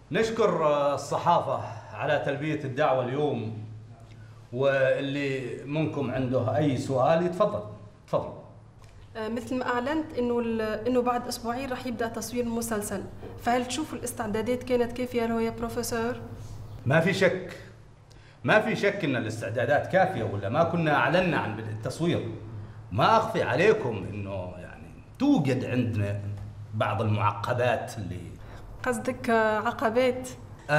نشكر الصحافة على تلبية الدعوة اليوم، واللي منكم عنده أي سؤال يتفضل. تفضل. مثل ما أعلنت إنه بعد أسبوعين راح يبدأ تصوير المسلسل، فهل تشوفوا الاستعدادات كانت كافية له يا بروفيسور؟ ما في شك، ما في شك إن الاستعدادات كافية، ولا ما كنا أعلنا عن بدء التصوير. ما أخفي عليكم إنه يعني توجد عندنا بعض المعقبات اللي قصدك عقبات؟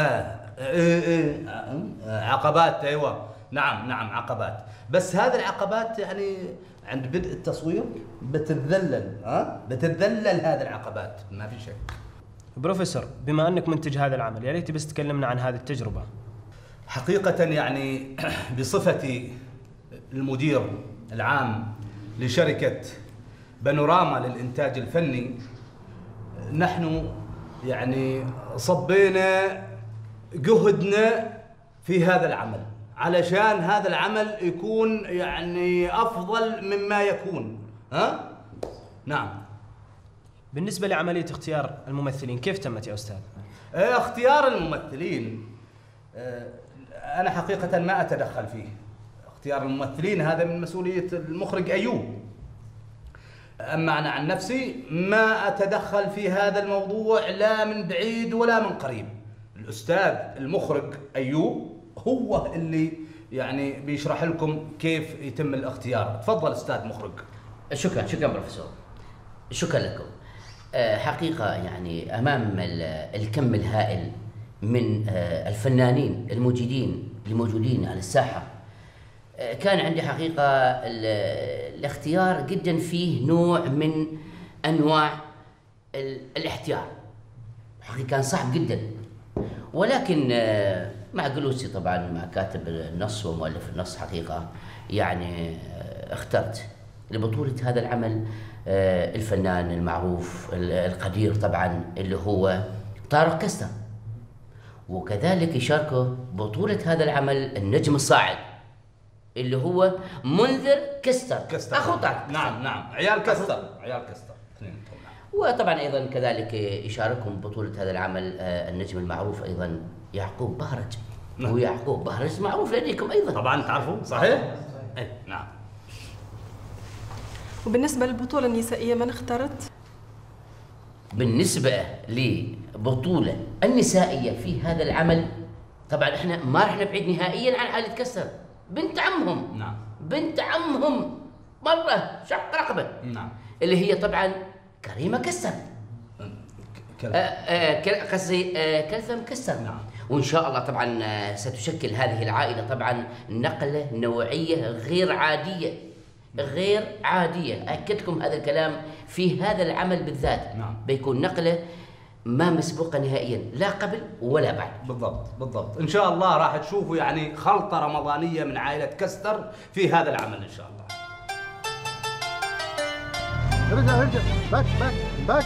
عقبات، أيوة، نعم عقبات. بس هذه العقبات يعني عند بدء التصوير بتتذلل، بتتذلل هذه العقبات، ما في شك. بروفيسور، بما انك منتج هذا العمل، يا ريت بس تكلمنا عن هذه التجربة. حقيقة يعني بصفتي المدير العام لشركة بانوراما للإنتاج الفني، نحن يعني صبينا جهدنا في هذا العمل علشان هذا العمل يكون يعني أفضل مما يكون. نعم. بالنسبة لعملية اختيار الممثلين كيف تمت يا أستاذ؟ اختيار الممثلين أنا حقيقة ما أتدخل فيه. اختيار الممثلين هذا من مسؤولية المخرج أيوب. أما أنا عن نفسي ما أتدخل في هذا الموضوع لا من بعيد ولا من قريب. الأستاذ المخرج أيوب هو اللي يعني بيشرح لكم كيف يتم الاختيار. تفضل أستاذ مخرج. شكرا بروفيسور، شكرا لكم. حقيقة يعني أمام الكم الهائل من الفنانين الموجودين على الساحة، كان عندي حقيقة الاختيار جدا فيه نوع من أنواع الاحتيار. حقيقة كان صعب جدا، ولكن مع جلوسي طبعا مع كاتب النص ومؤلف النص حقيقة يعني اخترت لبطولة هذا العمل الفنان المعروف القدير طبعا اللي هو طارق كستر، وكذلك يشاركه بطولة هذا العمل النجم الصاعد اللي هو منذر كستر. أخو طارق. نعم عيال كستر. وطبعا أيضا كذلك يشاركهم بطولة هذا العمل النجم المعروف أيضا يعقوب بهرج. ويعقوب بهرج معروف لديكم أيضا طبعا تعرفوا، صحيح؟ نعم. وبالنسبة للبطولة النسائية من اخترت؟ بالنسبة لبطولة النسائية في هذا العمل طبعا احنا ما رح نبعد نهائيا عن عائلة كستر. بنت عمهم. نعم. بنت عمهم مرة شق رقبة. نعم. اللي هي طبعا كريمة كستر. قصدي كلثم كستر. نعم. وإن شاء الله طبعا ستشكل هذه العائلة طبعا نقلة نوعية غير عادية. أكد لكم هذا الكلام في هذا العمل بالذات. نعم. بيكون نقلة ما مسبوقة نهائيا، لا قبل ولا بعد. بالضبط. إن شاء الله راح تشوفوا يعني خلطة رمضانية من عائلة كستر في هذا العمل إن شاء الله. ارجع باك.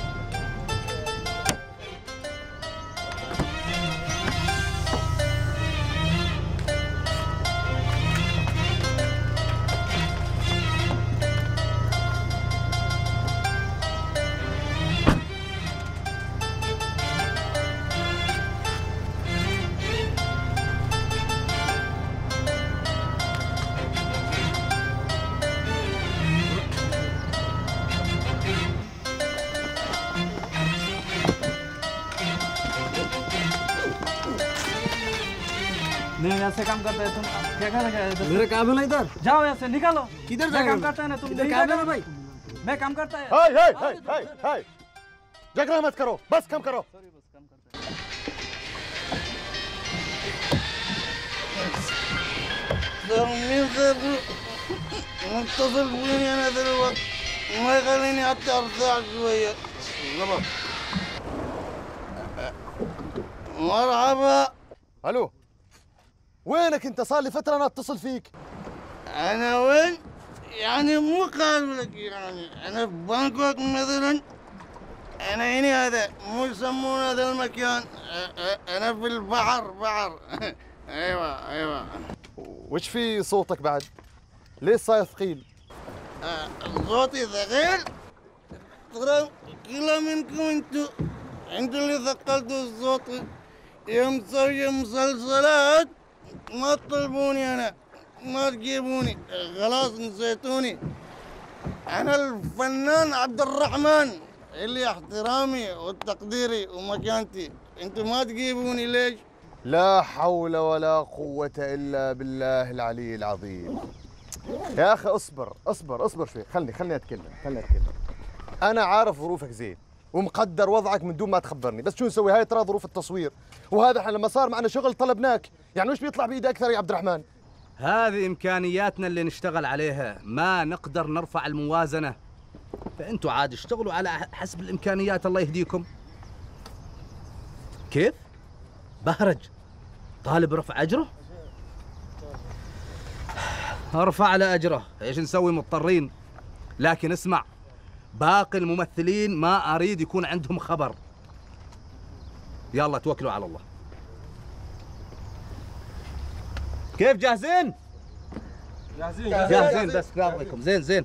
नहीं ऐसे काम करते तुम क्या कर रहे हो? मेरा काम है ना इधर। जाओ यहाँ से निकालो। किधर मैं काम करता है ना, तुम इधर काम है ना भाई। मैं काम करता है। हाय झगड़ा मत करो, बस कम करो। متصل فيني انا دلوقتي ما يخليني حتى ارتاح شويه. مرحبا. الو، وينك انت؟ صار لي فتره انا اتصل فيك. انا وين؟ يعني مو قابلك، يعني انا في بانكوك مثلا. انا هنا هذا مو يسمون هذا المكان، انا في البحر. ايوه. وش في صوتك بعد؟ ليش صاير ثقيل؟ صوتي ثقيل؟ ترى كلا منكم انتوا اللي ثقلتوا الصوت. يوم تسوي مسلسلات ما تطلبوني أنا، ما تجيبوني، خلاص نسيتوني. أنا الفنان عبد الرحمن اللي احترامي وتقديري ومكانتي، انتوا ما تجيبوني ليش؟ لا حول ولا قوة إلا بالله العلي العظيم. يا أخي اصبر شوي، خلني أتكلم. أنا عارف ظروفك زين ومقدر وضعك من دون ما تخبرني، بس شو نسوي؟ هاي ترى ظروف التصوير، وهذا احنا لما صار معنا شغل طلبناك، يعني وش بيطلع بإيدي أكثر يا عبد الرحمن؟ هذه إمكانياتنا اللي نشتغل عليها، ما نقدر نرفع الموازنة، فأنتوا عاد اشتغلوا على حسب الإمكانيات. الله يهديكم. كيف؟ بهرج طالب رفع أجره؟ ارفع له أجره، ايش نسوي؟ مضطرين. لكن اسمع، باقي الممثلين ما أريد يكون عندهم خبر. يلا توكلوا على الله. كيف جاهزين؟ جاهزين بس بأرضكم. زين.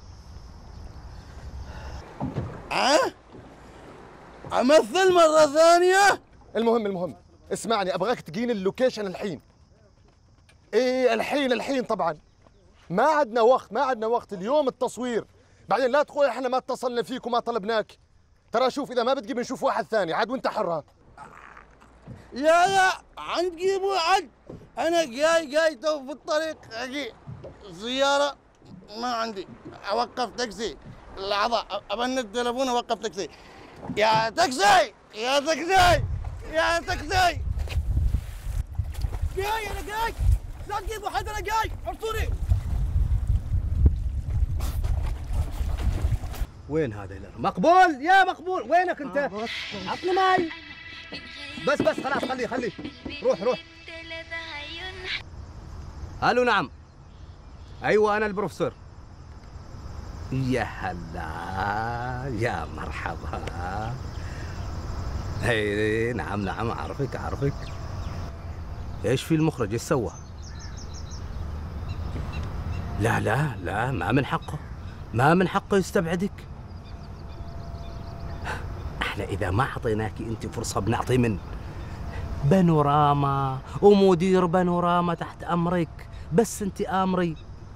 أمثل مرة ثانية؟ المهم اسمعني، أبغاك تجيني اللوكيشن الحين. إيه الحين طبعا. ما عندنا وقت اليوم التصوير. بعدين لا تقول احنا ما اتصلنا فيك وما طلبناك. ترى شوف، إذا ما بتجي بنشوف واحد ثاني عاد، وأنت حرها. لا عندي عد. أنا جاي تو في الطريق، أجي زيارة ما عندي، أوقف تاكسي. لحظة أبن التليفون أوقف تاكسي. يا تاكسي جاي، أنا جاي، لا تجيبوا حد، أنا جاي، عرفوني. وين هذا؟ مقبول يا مقبول، وينك انت؟ عطني ماي. بس خلاص، خليه روح. الو نعم. ايوه انا البروفيسور. يا هلا، يا مرحبا. اي نعم اعرفك. ايش في المخرج؟ ايش سوى؟ لا ما من حقه يستبعدك. احنا اذا ما اعطيناك انت فرصه بنعطي من بانوراما ومدير بانوراما تحت امرك، بس انت امري.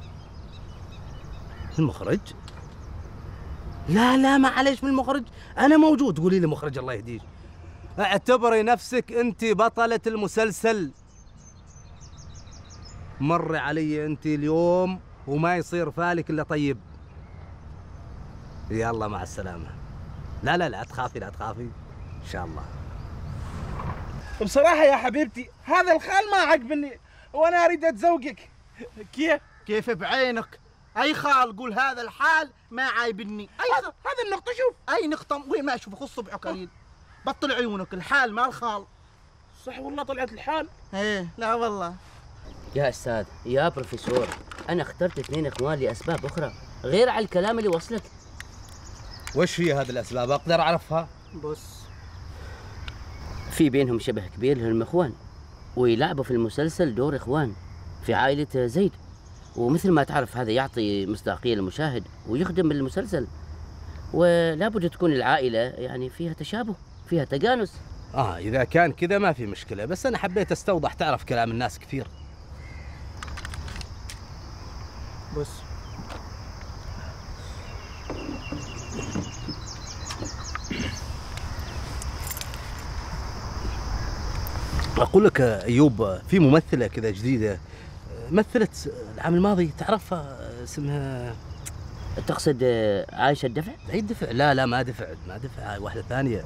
المخرج؟ لا معليش من المخرج، انا موجود. قولي لي مخرج الله يهديك. اعتبري نفسك انت بطلة المسلسل. مري علي انت اليوم وما يصير فالك الا طيب. يلا مع السلامة. لا تخافي ان شاء الله. بصراحة يا حبيبتي هذا الخال ما عجبني، وانا اريد اتزوجك. كيف بعينك؟ اي خال قول هذا الحال ما عايبني. هذا النقطة. شوف اي نقطة وين ما اشوف خص صبعك قليل. بطل عيونك، الحال ما الخال. صح والله طلعت الحال. ايه لا والله. يا أستاذ يا بروفيسور، أنا اخترت 2 إخوان لأسباب أخرى غير على الكلام اللي وصلك. وش هي هذه الأسباب؟ أقدر أعرفها؟ بص، في بينهم شبه كبير لهم إخوان، ويلعبوا في المسلسل دور إخوان في عائلة زيد، ومثل ما تعرف هذا يعطي مصداقية للمشاهد ويخدم المسلسل، ولا بد تكون العائلة يعني فيها تشابه، فيها تجانس. إذا كان كذا ما في مشكلة، بس أنا حبيت أستوضح، تعرف كلام الناس كثير. بص أقول لك أيوب، في ممثلة كذا جديدة مثلت العام الماضي، تعرفها؟ اسمها، تقصد عايشة الدفع؟ أي دفع؟ لا ما دفع، واحدة ثانية.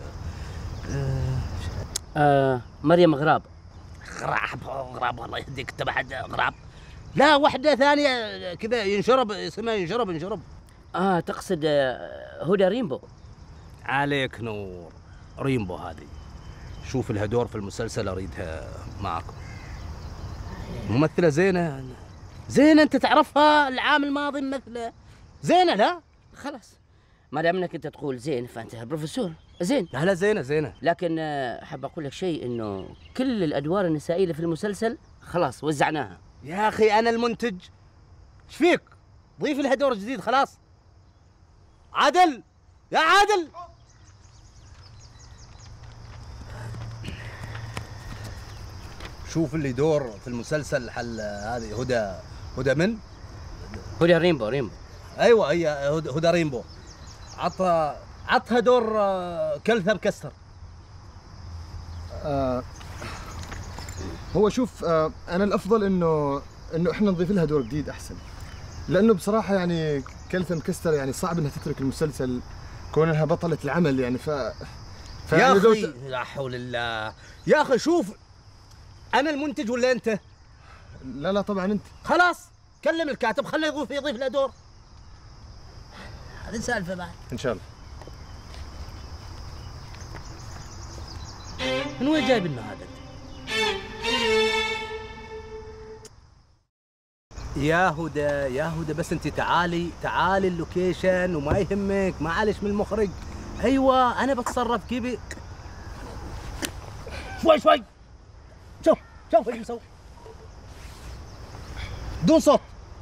مريم غراب. غراب الله يهديك، انت بعد غراب. لا واحدة ثانية كذا ينشرب، اسمها ينشرب. تقصد هدى ريمبو. عليك نور، ريمبو هذه. شوف لها دور في المسلسل أريدها معكم. ممثلة زينة انت تعرفها، العام الماضي ممثلة زينة. لا خلاص، ما دام انك انت تقول زين فانت بروفيسور زين. لا زينة. لكن حاب اقول لك شيء، انه كل الادوار النسائيه اللي في المسلسل خلاص وزعناها. يا اخي انا المنتج، ايش فيك؟ ضيف لها دور جديد خلاص. عادل، يا عادل. شوف اللي يدور في المسلسل حل هذه هدى من؟ هدى ريمبو. ايوه هي هدى ريمبو. عطها دور كلثم كستر. هو شوف، انا الافضل انه احنا نضيف لها دور جديد احسن، لانه بصراحه يعني كلثم كستر يعني صعب انها تترك المسلسل كون انها بطله العمل يعني يا اخي لا حول الله يا اخي. شوف انا المنتج ولا انت؟ لا طبعا انت. خلاص كلم الكاتب خليه يضيف له دور. هذه سالفه بعد ان شاء الله. من وين جايب لنا هذا؟ يا هدى بس انت تعالي اللوكيشن وما يهمك، معلش من المخرج. ايوه انا بتصرف كيفي. شوي شوف ايش مسوي دون صوت.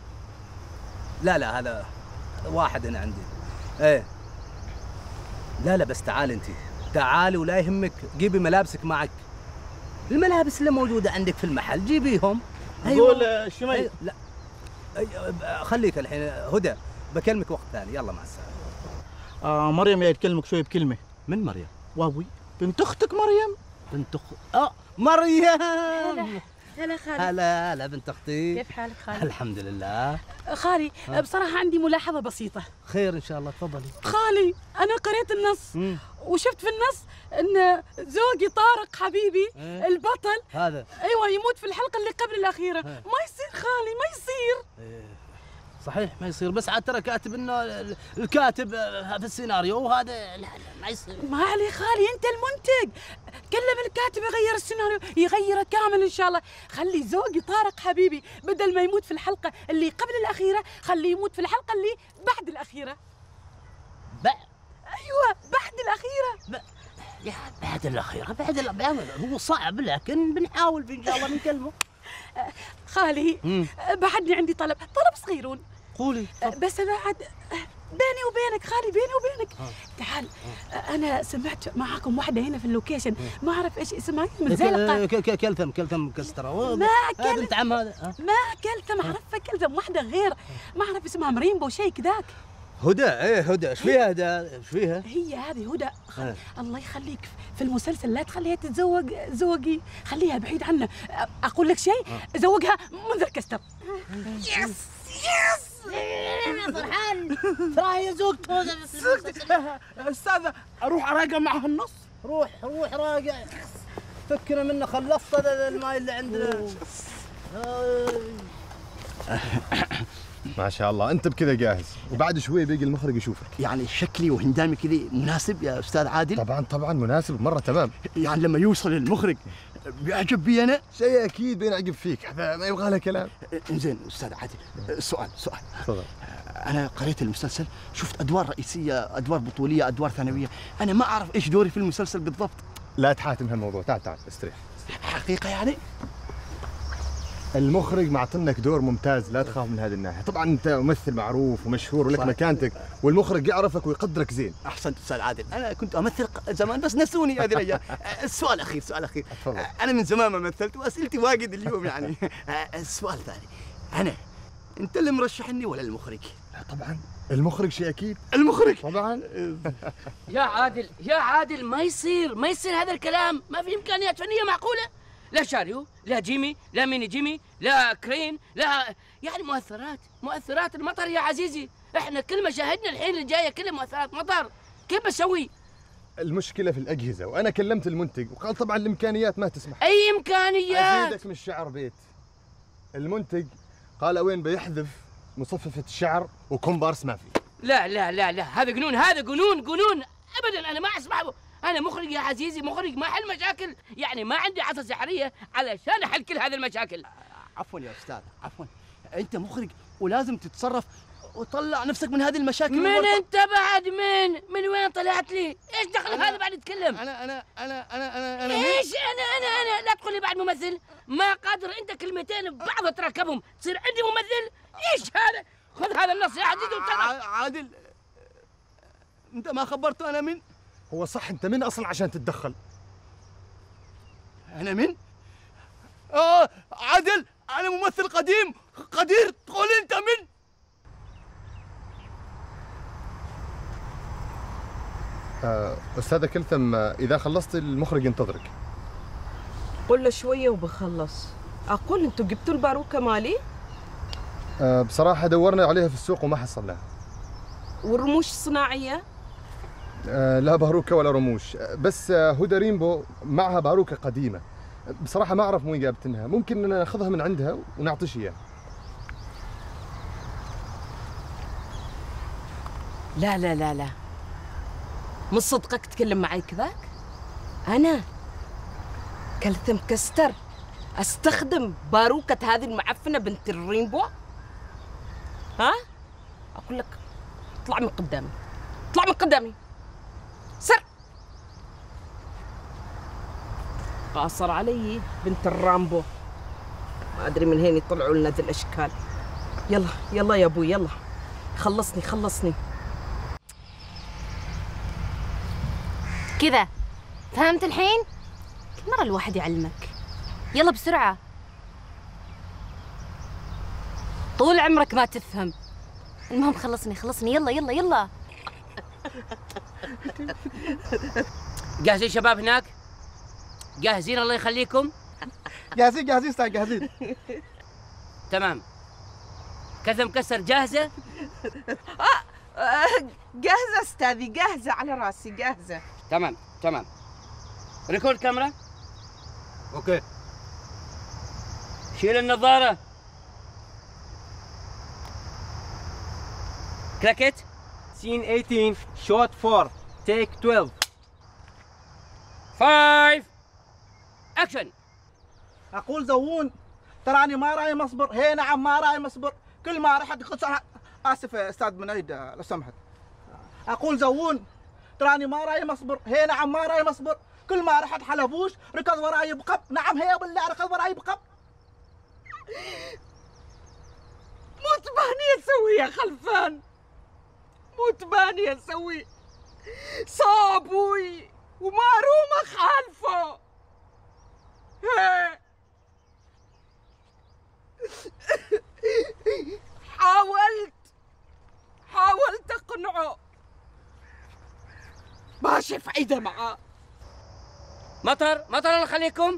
لا هذا واحد هنا عندي. ايه لا بس تعالي ولا يهمك، جيبي ملابسك معك. الملابس اللي موجوده عندك في المحل جيبيهم. قول شمي. لا خليك الحين هدى، بكلمك وقت ثاني. يلا مع السلامه. مريم جاي تكلمك شوي بكلمه. من مريم؟ واوي بنت اختك مريم. بنت مريم. هلا خالي. هلا بنت اختي. كيف حالك خالي؟ الحمد لله. خالي بصراحة عندي ملاحظة بسيطة. خير ان شاء الله، تفضلي. خالي أنا قريت النص وشفت في النص إن زوجي طارق حبيبي البطل هذا أيوة يموت في الحلقة اللي قبل الأخيرة. ما يصير خالي، ما يصير. صحيح ما يصير، بس عاد ترى كاتب انه الكاتب في السيناريو وهذا لا ما يصير. ما عليه خالي، انت المنتج، كلم الكاتب يغير السيناريو، يغيره كامل ان شاء الله. خلي زوجي طارق حبيبي بدل ما يموت في الحلقه اللي قبل الاخيره خليه يموت في الحلقه اللي بعد الاخيره. ايوه بعد الاخيره. بعد الاخيره هو صعب لكن بنحاول ان شاء الله نكلمه. خالي بعدني عندي طلب صغيرون. قولي. بس بعد بيني وبينك خالي، بيني وبينك. تعال انا سمعت معاكم واحده هنا في اللوكيشن، ما اعرف ايش اسمها، متزلقه. كلثم كستره. ما بنت عم هذا. ما كلثم اعرفها، كلثم واحده غير، ما اعرف اسمها مريمبو شيء كذاك. هدى. هدى ايش فيها ايش فيها؟ هي هذه هدى. الله يخليك في المسلسل لا تخليها تتزوج زوجي، خليها بعيد عنه. اقول لك شيء، زوجها منذر كستر. يس فرحان ترى هي زوجته. استاذه اروح اراجع معها النص. روح راجع، فكنا منه، خلصت الماي اللي عندنا. ما شاء الله انت بكذا جاهز، وبعد شوي بيجي المخرج يشوفك. يعني شكلي وهندامي كذا مناسب يا استاذ عادل؟ طبعا مناسب مره تمام. يعني لما يوصل المخرج بيعجب بي انا؟ شيء اكيد بينعجب فيك، هذا ما يبغى له كلام. انزين استاذ عادل، سؤال تفضل. انا قريت المسلسل، شفت ادوار رئيسيه، ادوار بطوليه، ادوار ثانويه، انا ما اعرف ايش دوري في المسلسل بالضبط. لا تحاتم هالموضوع، تعال استريح. حقيقه يعني؟ المخرج معطنك دور ممتاز، لا تخاف من هذه الناحيه. طبعا انت ممثل معروف ومشهور ولك مكانتك، والمخرج يعرفك ويقدرك زين. احسنت استاذ عادل، انا كنت امثل زمان بس نسوني هذه الايام. سؤال اخير اتفضل. انا من زمان ما مثلت واسئلتي واجد اليوم يعني. السؤال الثاني، انت اللي مرشحني ولا المخرج؟ طبعا المخرج شيء اكيد. المخرج طبعا. يا عادل ما يصير هذا الكلام، ما في امكانيات فنيه معقوله. لا شاريو، لا جيمي، لا ميني جيمي، لا كرين، لا يعني مؤثرات المطر يا عزيزي. احنا كل مشاهدنا الحين اللي جايه كلها مؤثرات مطر، كيف بسوي؟ المشكله في الاجهزه، وانا كلمت المنتج وقال طبعا الامكانيات ما تسمح. اي امكانيات؟ ازيدك من الشعر بيت. المنتج قال وين بيحذف مصففه الشعر وكومبارس ما في. لا هذا جنون ابدا، انا ما اسمع. أنا مخرج يا عزيزي، مخرج ما حل مشاكل، يعني ما عندي عصا سحرية علشان أحل كل هذه المشاكل. عفوا يا أستاذ، عفوا، أنت مخرج ولازم تتصرف وطلع نفسك من هذه المشاكل. من أنت بعد من وين طلعت لي؟ إيش دخل هذا بعد يتكلم؟ أنا إيش أنا لا تقول لي بعد ممثل، ما قادر أنت كلمتين ببعض تركبهم تصير عندي ممثل؟ إيش هذا؟ خذ هذا النص يا عزيزي وتنط. عادل، أنت ما خبرته أنا من؟ هو صح، انت من اصلا عشان تتدخل؟ انا من؟ عادل انا ممثل قديم قدير، تقول انت من؟ استاذة كلثم، اذا خلصت المخرج ينتظرك. قل له شويه وبخلص. اقول انتوا جبتوا الباروكه مالي؟ بصراحة دورنا عليها في السوق وما حصلناها. والرموش الصناعيه؟ لا باروكة ولا رموش، بس هدى ريمبو معها باروكة قديمة. بصراحة ما أعرف وين جابتنها، ممكن ناخذها من عندها ونعطيش إياها. لا لا لا لا، من صدقك تكلم معي كذاك؟ أنا كلثم كستر أستخدم باروكة هذه المعفنة بنت الريمبو؟ ها؟ أقول لك اطلع من قدامي، اطلع من قدامي، سر. قاصر علي بنت الرامبو، ما أدري من هين يطلعوا لنا ذي الأشكال. يلا يلا يا أبوي يلا، خلصني خلصني. كذا فهمت الحين؟ كل مرة الواحد يعلمك. يلا بسرعة، طول عمرك ما تفهم. المهم خلصني خلصني، يلا يلا يلا. جاهزين شباب هناك؟ جاهزين الله يخليكم؟ جاهزين جاهزين استاذ جاهزين. تمام. كذا مكسر جاهزة؟ جاهزة استاذي، جاهزة على راسي جاهزة. تمام تمام. ريكورد كاميرا. اوكي. شيل النظارة. كلاكيت. سين 18 شوت 4 تيك 12. 5 اكشن. اقول زوون تراني ما راي مصبر. هي نعم ما راي مصبر، كل ما رحت اسف يا استاذ منيد لو سمحت. اقول زوون تراني ما راي مصبر. هي نعم ما راي مصبر، كل ما رحت حلبوش ركض وراي بقب. نعم هي بالله ركض وراي بقب. مو تباني اسوي يا خلفان، مو تباني اسوي. صابوي وما رومه خالفه. حاولت اقنعه، ماشي فايدة معاه. مطر مطر الله يخليكم.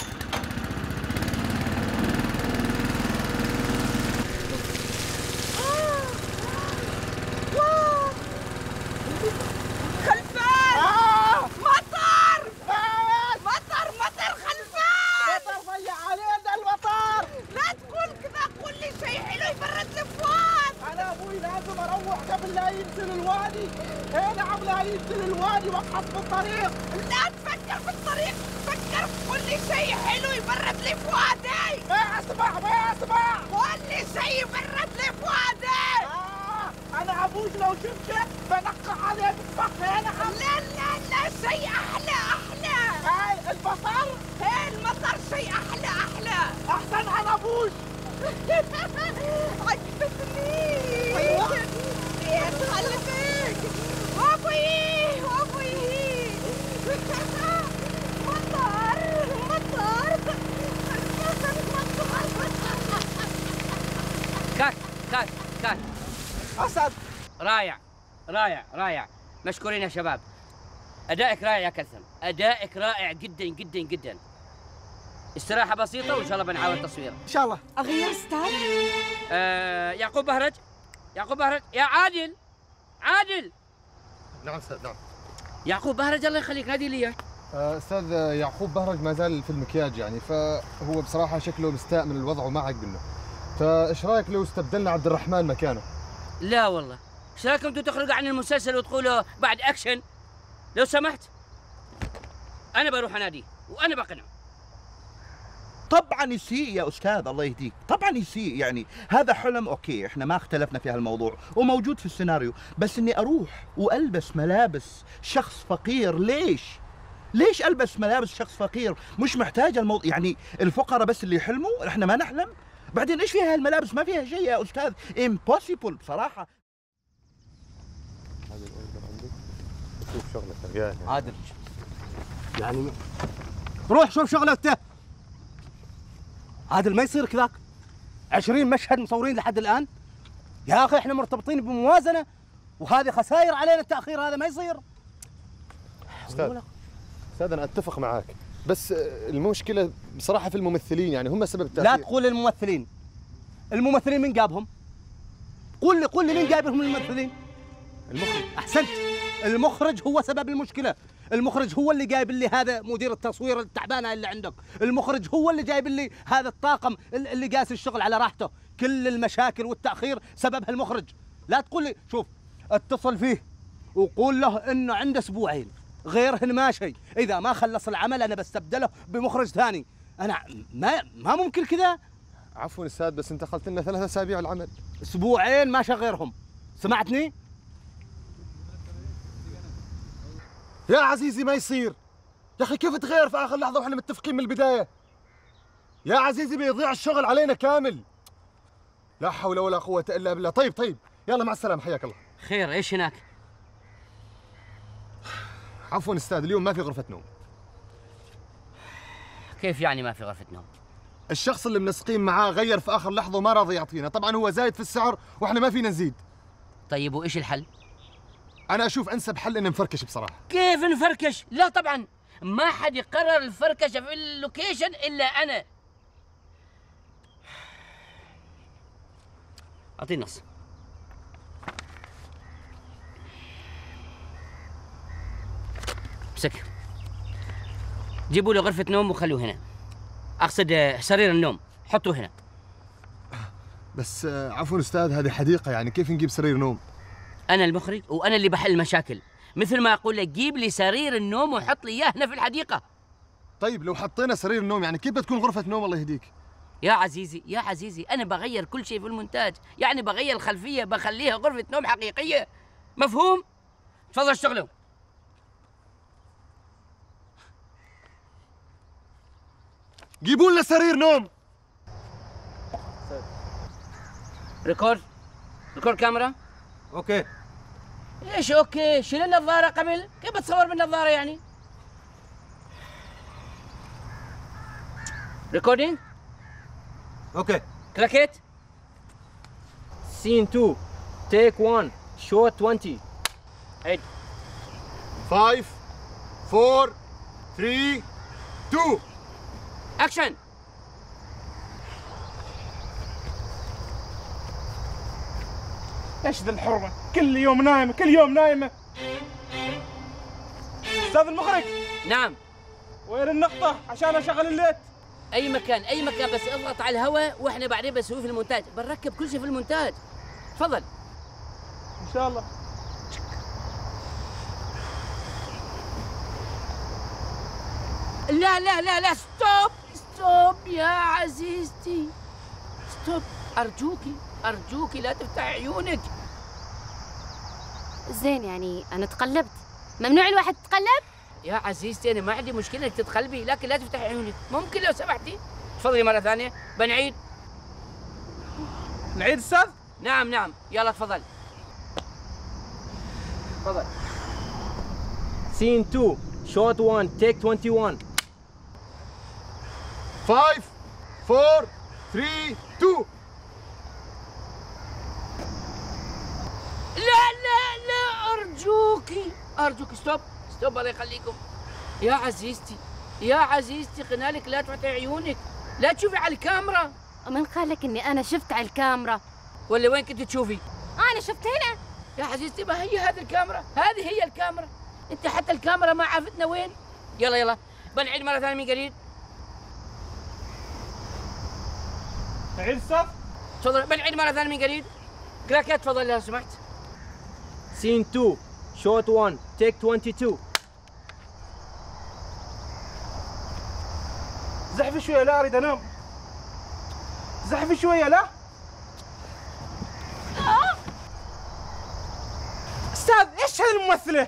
خلفان مطر مطر مطر خلفان. مطر ضيع علينا المطر. لا تقول كذا، قول لي شيء حلو يبرد الفؤاد. انا ابوي لازم اروح قبل لا ينزل الوادي. اي نعم لا ينزل الوادي وابحث في الطريق. لا تفكر في الطريق، فكر قول لي شيء حلو يبرد لي فؤادي. ما اسمع ما اسمع. قول لي شيء يبرد لي فؤادي. انا ابوك لو شفتك بنقع عليك بفخ. يا نعم. لا لا لا شيء احلى احلى. هاي المطر. هاي المطر شيء احلى احلى. احسن على ابوك. عجبتني. ايوه يا خلفك وابوي وابوي. مطر مطر كات كات كات. اسد. رائع رائع رائع، مشكورين يا شباب. ادائك رائع يا كلثم، ادائك رائع جدا جدا جدا. استراحة بسيطة وان شاء الله بنحاول تصوير. ان شاء الله. اغير استاذ. يعقوب بهرج، يعقوب بهرج، يا عادل عادل. نعم استاذ نعم. يعقوب بهرج الله يخليك نادي لي. استاذ يعقوب بهرج ما زال في المكياج يعني، فهو بصراحة شكله مستاء من الوضع وما عجبنا. فايش رايك لو استبدلنا عبد الرحمن مكانه؟ لا والله، ايش رايكم انتم تخرجوا عن المسلسل وتقولوا بعد اكشن؟ لو سمحت انا بروح اناديه وانا بقنعه. طبعا يسيء يا استاذ الله يهديك، طبعا يسيء يعني. هذا حلم اوكي، احنا ما اختلفنا في هالموضوع وموجود في السيناريو، بس اني اروح والبس ملابس شخص فقير. ليش البس ملابس شخص فقير؟ مش محتاج الموضوع يعني. الفقراء بس اللي يحلموا، احنا ما نحلم. بعدين ايش فيها هالملابس؟ ما فيها شيء يا استاذ، امبوسيبل بصراحه. هذا الاوردر عندك، شوف شغلك يا عادل. يعني روح شوف شغلته. عادل ما يصير كذاك. 20 مشهد مصورين لحد الان. يا اخي احنا مرتبطين بموازنه، وهذه خسائر علينا التاخير، هذا ما يصير. استاذ انا اتفق معاك، بس المشكله بصراحه في الممثلين، يعني هم سبب التاخير. لا تقول الممثلين. الممثلين من جابهم؟ قول لي مين جايب لهم الممثلين؟ المخرج. احسنت، المخرج هو سبب المشكله. المخرج هو اللي جايب لي هذا مدير التصوير التعبانه اللي عندك، المخرج هو اللي جايب لي هذا الطاقم اللي قاس الشغل على راحته. كل المشاكل والتاخير سببها المخرج. لا تقول لي شوف، اتصل فيه وقول له انه عنده اسبوعين غيرهن ما شيء، اذا ما خلص العمل انا بستبدله بمخرج ثاني. انا ما ممكن كذا. عفوا استاذ، بس انت قلت لنا 3 أسابيع العمل. اسبوعين ماشي غيرهم، سمعتني؟ يا عزيزي ما يصير يا اخي، كيف تغير في اخر لحظه واحنا متفقين من البدايه؟ يا عزيزي بيضيع الشغل علينا كامل. لا حول ولا قوه الا بالله. طيب يلا مع السلامه، حياك الله. خير ايش هناك؟ عفوا استاذ، اليوم ما في غرفه نوم. كيف يعني ما في غرفه نوم؟ الشخص اللي منسقين معاه غير في اخر لحظه وما راضي يعطينا، طبعا هو زايد في السعر واحنا ما فينا نزيد. طيب وايش الحل؟ انا اشوف انسب حل ان نفركش بصراحه. كيف نفركش؟ لا طبعا ما حد يقرر الفركشه في اللوكيشن الا انا. اعطيني نص. امسك، جيبوا له غرفه نوم وخلوه هنا. اقصد سرير النوم حطوه هنا. بس عفوا استاذ، هذه حديقه، يعني كيف نجيب سرير نوم؟ انا المخرج وانا اللي بحل المشاكل، مثل ما اقول لك جيب لي سرير النوم وحط لي اياه هنا في الحديقه. طيب لو حطينا سرير النوم يعني كيف بتكون غرفه نوم الله يهديك؟ يا عزيزي انا بغير كل شيء في المونتاج، يعني بغير الخلفيه بخليها غرفه نوم حقيقيه، مفهوم؟ تفضل اشتغلوا. جيبوا لنا سرير نوم. ريكورد كاميرا. اوكي. ايش اوكي؟ شيل النظاره قبل، كيف بتصور بالنظاره يعني؟ ريكوردينج. اوكي. كلاكيت. سين 2 تيك 1 شوت 20. عيد. 5 4 3 2 اكشن. ايش ذا الحرمه؟ كل يوم نايمه. استاذ المخرج. نعم. وين النقطه عشان اشغل الليت؟ اي مكان بس اضغط على الهواء واحنا بعدين بنسويه في المونتاج، بنركب كل شيء في المونتاج. تفضل. ان شاء الله. لا ستوب يا عزيزتي، ستوب. ارجوكي لا تفتح عيونك. زين يعني انا تقلبت، ممنوع الواحد يتقلب؟ يا عزيزتي انا ما عندي مشكله انك تتقلبي، لكن لا تفتحي عيونك، ممكن لو سمحتي؟ تفضلي مره ثانيه. بنعيد. نعيد استاذ؟ نعم يلا تفضل. سين 2 شوت 1 تيك 21. 5 4 3 2 لا ارجوكي ستوب الله يخليكم. يا عزيزتي قلنا لك لا تفتحي عيونك، لا تشوفي على الكاميرا. من قال لك اني انا شفت على الكاميرا؟ ولا وين كنت تشوفي؟ انا شفت هنا يا عزيزتي. ما هي هذه الكاميرا، هذه هي الكاميرا. انت حتى الكاميرا ما عرفتنا وين. يلا بنعيد مره ثانيه من قريب. نعيد استاذ؟ تفضل. بنعيد مره ثانيه من قريب. كلاكيت تفضل لو سمحت. سين 2 شوت 1 تيك 22. زحفي شويه، لا اريد انام. زحفي شويه. لا استاذ، ايش هذه الممثله؟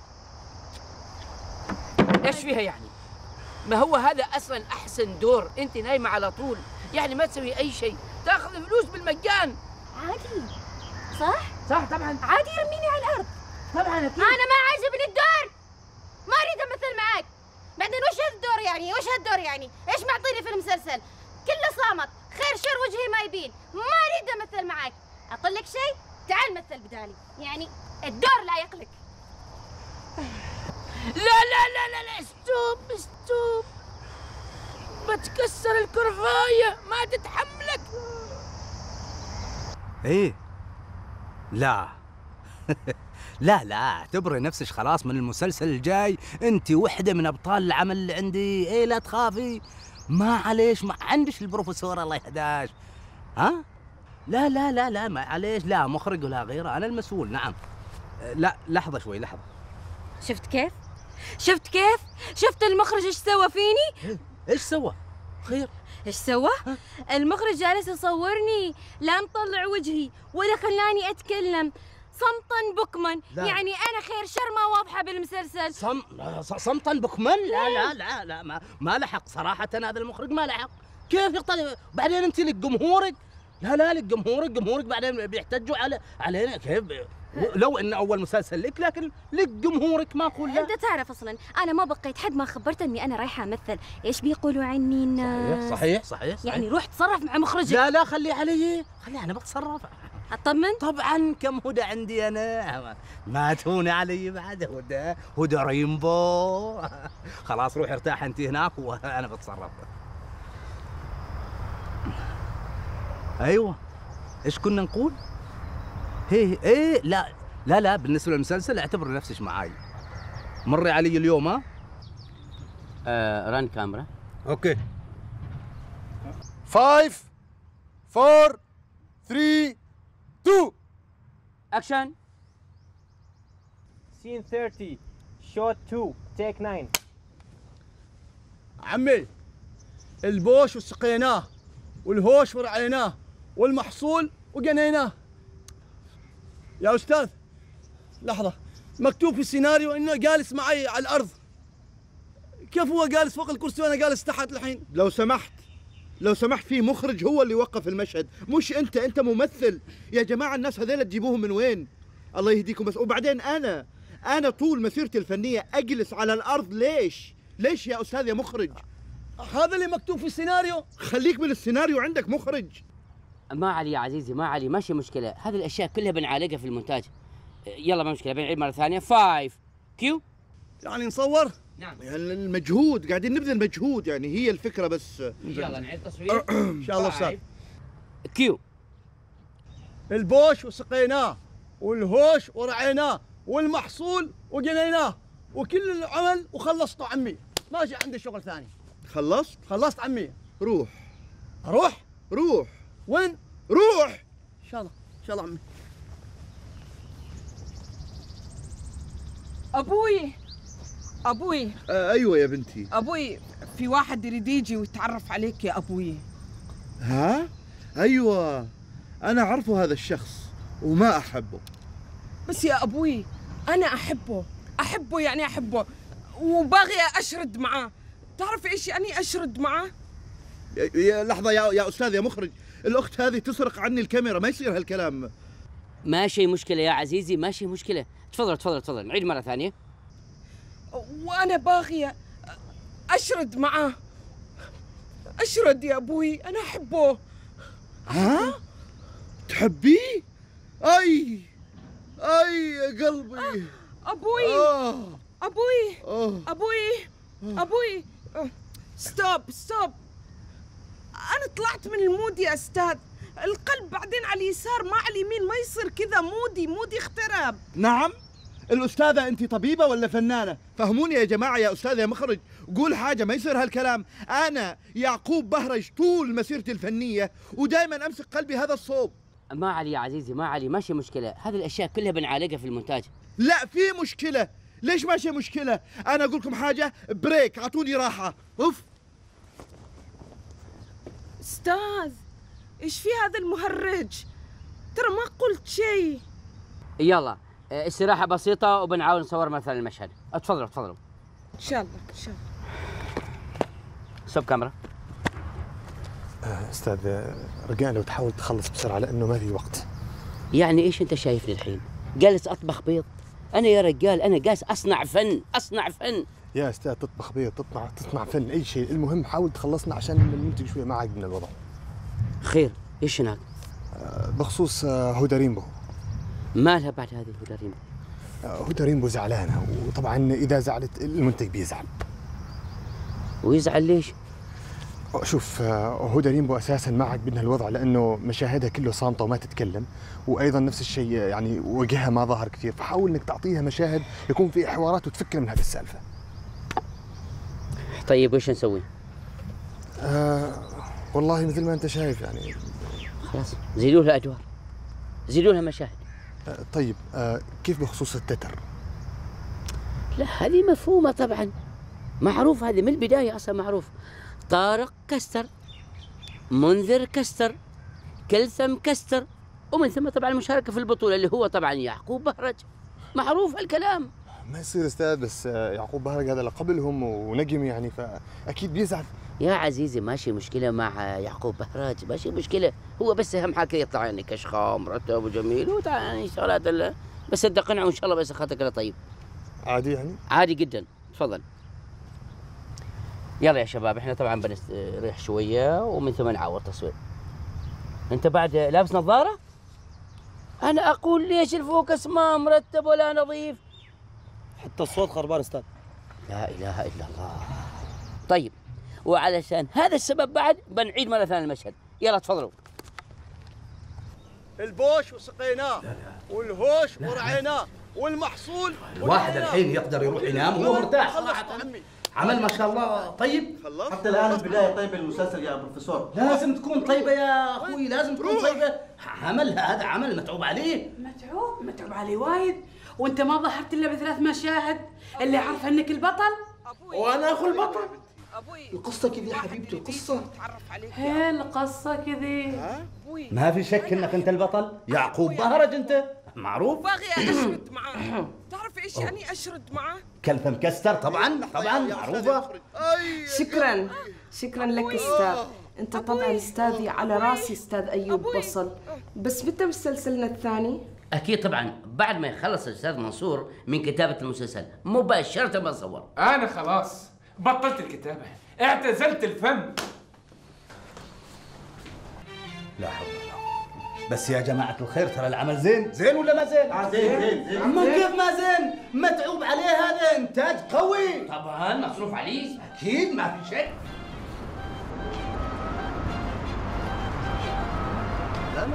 ايش فيها يعني؟ ما هو هذا اصلا احسن دور، انت نايمه على طول، يعني ما تسوي اي شيء، تاخذ فلوس بالمجان. عادي صح طبعا. عادي يرميني على الارض طبعا اكيد. انا ما عجبني الدور، ما اريد امثل معك. بعدين وش هالدور يعني؟ ايش معطيني في المسلسل؟ كله صامت، خير شر وجهي ما يبين، ما اريد امثل معك. اقول لك شيء، تعال مثل بدالي، يعني الدور لايق لك. لا لا لا لا لا، استوب بتكسر الكرفاية، ما تتحملك. ايه لا لا اعتبري نفسك خلاص من المسلسل الجاي انت وحده من ابطال العمل اللي عندي. ايه لا تخافي، ما عليش، ما عندش البروفيسور الله يهداش. ها لا لا لا لا ما عليش، لا مخرج ولا غيره، انا المسؤول. نعم. لا لحظه شوي، لحظه. شفت كيف؟ شفت كيف؟ شفت المخرج ايش سوى فيني؟ ايش سوى؟ خير ايش سوى؟ المخرج جالس يصورني، لا مطلع وجهي ولا خلاني اتكلم، صمتا بكما. لا. يعني انا خير شر ما واضحه بالمسلسل. صمتا بكما؟ لا لا لا لا ما لحق صراحه، هذا المخرج ما لحق. كيف يقتل؟ بعدين انت لك جمهورك. لا لك جمهورك بعدين بيحتجوا علينا. كيف لو ان اول مسلسل لك، لكن لك جمهورك ما اقول لا. انت تعرف اصلا انا ما بقيت حد ما خبرته اني انا رايحه امثل، ايش بيقولوا عني الناس؟ صحيح يعني روح تصرف مع مخرجك. لا خليه علي، انا بتصرف. اطمن؟ طبعا، كم هدى عندي انا، ما تهوني علي بعد. هدى ريمبو. خلاص روح ارتاح انت هناك وانا بتصرف. ايوه ايش كنا نقول؟ ايه لا بالنسبه للمسلسل اعتبر نفسك معاي. مري علي اليوم. ها ران كاميرا. اوكي. 5 4 3 2 اكشن. سين 30 شوت 2 تيك 9. عمي البوش وسقيناه والهوش ورعيناه والمحصول وقنيناه. يا أستاذ لحظة، مكتوب في السيناريو إنه جالس معي على الأرض، كيف هو جالس فوق الكرسي وأنا جالس تحت الحين؟ لو سمحت في مخرج هو اللي وقف المشهد، مش أنت ممثل. يا جماعة الناس هذيلا تجيبوهم من وين؟ الله يهديكم. بس وبعدين أنا طول مسيرتي الفنية أجلس على الأرض. ليش يا أستاذ يا مخرج؟ هذا اللي مكتوب في السيناريو. خليك من السيناريو، عندك مخرج. ما علي يا عزيزي، ما علي، ماشي مشكلة، هذه الأشياء كلها بنعالجها في المونتاج. يلا ما مشكلة، بنعيد مرة ثانية. 5 كيو. يعني نصور؟ نعم. يعني المجهود، قاعدين نبذل مجهود، يعني هي الفكرة بس. إن شاء الله نعيد تصوير. إن شاء الله أستاذ. كيو. البوش وسقيناه والهوش ورعيناه والمحصول وقنيناه وكل العمل وخلصته عمي، ماشي عندي شغل ثاني. خلصت عمي. روح. وين؟ روح. ان شاء الله عمي. ابوي ايوه يا بنتي. ابوي في واحد يريد يجي ويتعرف عليك يا ابوي. ها؟ ايوه انا اعرفه هذا الشخص وما احبه. بس يا ابوي انا احبه يعني احبه وباغي اشرد معاه. تعرف ايش يعني اشرد معاه؟ يا لحظة يا أستاذ يا مخرج، الأخت هذه تسرق عني الكاميرا، ما يصير هالكلام. ماشي مشكلة يا عزيزي، ماشي مشكلة. تفضل نعيد مرة ثانية. وأنا باغية أشرد معاه. أشرد يا أبوي، أنا أحبه. ها؟ تحبيه؟ أي يا قلبي. أبوي ستوب. أنا طلعت من المود يا أستاذ. القلب بعدين على اليسار ما على اليمين، ما يصير كذا. مودي اخترب. نعم. الأستاذة أنت طبيبة ولا فنانة؟ فهموني يا جماعة يا أستاذ يا مخرج، قول حاجة، ما يصير هالكلام. أنا يعقوب بهرج طول مسيرتي الفنية ودائما أمسك قلبي هذا الصوب. ما علي يا عزيزي، ما علي، ماشي مشكلة، هذه الأشياء كلها بنعالجها في المونتاج. لا في مشكلة. ليش ماشي مشكلة؟ أنا أقول لكم حاجة، بريك، أعطوني راحة. أوف. أستاذ إيش في هذا المهرج؟ ترى ما قلت شيء. يلا استراحة بسيطة وبنعاون نصور مثلا المشهد. تفضلوا. إن شاء الله. ستوب كاميرا. أستاذ رجاء لو تحاول تخلص بسرعة لأنه ما في وقت. يعني إيش أنت شايفني الحين؟ جالس أطبخ بيض؟ أنا يا رجال أنا جالس أصنع فن. يا استاذ تطبخ بيض، تصنع فن، اي شيء، المهم حاول تخلصنا عشان المنتج شويه ما عاجبنا الوضع. خير، ايش هناك؟ بخصوص هدى ريمبو. مالها بعد هذه هدى ريمبو؟ هدى ريمبو زعلانه، وطبعا اذا زعلت المنتج بيزعل. ويزعل ليش؟ شوف هدى ريمبو اساسا ما عجبنا الوضع لانه مشاهدها كله صامته وما تتكلم، وايضا نفس الشيء يعني وجهها ما ظهر كثير، فحاول انك تعطيها مشاهد يكون في حوارات وتفكر من هذه السالفه. طيب وش نسوي؟ والله مثل ما انت شايف يعني. خلاص زيدوا لها ادوار، زيدوا لها مشاهد. طيب كيف بخصوص التتر؟ لا هذه مفهومه طبعا، معروف، هذه من البدايه اصلا معروف. طارق كستر، منذر كستر، كلثم كستر، ومن ثم طبعا المشاركه في البطوله اللي هو طبعا يعقوب بهرج، معروف هالكلام. ما يصير استاذ، بس يعقوب بهرج هذا قبلهم ونجم يعني، فاكيد بيزعل. يا عزيزي ماشي مشكله مع يعقوب بهرج، ماشي مشكله، هو بس اهم حاجه يطلع يعني كشخه مرتب وجميل يعني شغلات بس تقنعه ان شاء الله، بس خاطرك كذا. طيب عادي يعني؟ عادي جدا، تفضل. يلا يا شباب احنا طبعا بنستريح شويه ومن ثم نعاود تصوير. انت بعد لابس نظاره؟ انا اقول ليش الفوكس ما مرتب ولا نظيف؟ حتى الصوت خربان استاذ. لا اله الا الله. طيب وعلشان هذا السبب بعد بنعيد مره ثانيه المشهد. يلا تفضلوا. البوش وسقيناه والهوش ورعيناه والمحصول الواحد الحين يقدر يروح ينام وهو مرتاح صراحه. عمل ما شاء الله طيب. حتى الان البدايه طيبه المسلسل يا بروفيسور. لازم تكون طيبه يا اخوي، لازم تكون طيبه. عمل هذا عمل متعوب عليه. متعوب عليه وايد، وانت ما ظهرت الا ب3 مشاهد. اللي عارفه انك البطل وانا اخو البطل. القصة كذي يا حبيبتي، القصة هي القصة كذي. ما في شك انك انت البطل، يعقوب بهرج انت، معروف. باغي اشرد معاه، تعرف ايش يعني اشرد معاه؟ كلثم كستر طبعا معروفة. شكرا لك استاذ، انت طبعا استاذي على راسي استاذ ايوب بصل. بس متى مسلسلنا الثاني؟ اكيد طبعا بعد ما يخلص الاستاذ منصور من كتابه المسلسل مباشره بنصور. انا خلاص بطلت الكتابه، اعتزلت الفن. لا حول ولا قوة. بس يا جماعة الخير ترى العمل زين ولا ما زين؟ زين. أما كيف ما زين؟ متعوب عليه، هذا إنتاج قوي. طبعا مصروف عليه. أكيد ما في شك. لا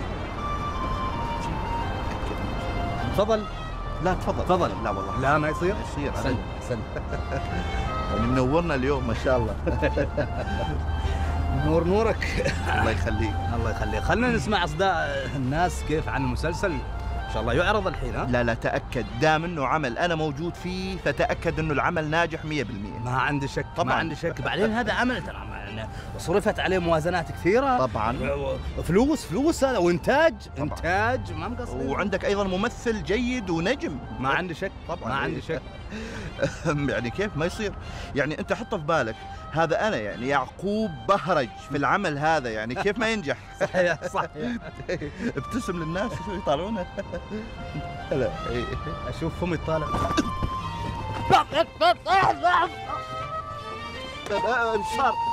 تفضل. لا تفضل. لا والله لا ما يصير. أحسن. منورنا اليوم ما شاء الله. نورك. الله يخليك. الله يخليك. خلينا نسمع اصداء الناس كيف عن المسلسل. ان شاء الله يعرض الحين. ها؟ لا تأكد، دام انه عمل انا موجود فيه فتأكد انه العمل ناجح 100%. ما عندي شك طبعا. ما عندي شك. بعدين هذا عمل ترى صرفت عليه موازنات كثيرة طبعا، فلوس هذا وانتاج ما مقصر. وعندك ايضا ممثل جيد ونجم. ما عندي شك طبعا، ما عندي شك. يعني كيف ما يصير؟ يعني انت حط في بالك هذا انا يعني يعقوب بهرج في العمل هذا، يعني كيف ما ينجح؟ صحيح. ابتسم للناس شو يطالعونه. لا اشوفهم يطالع. انشار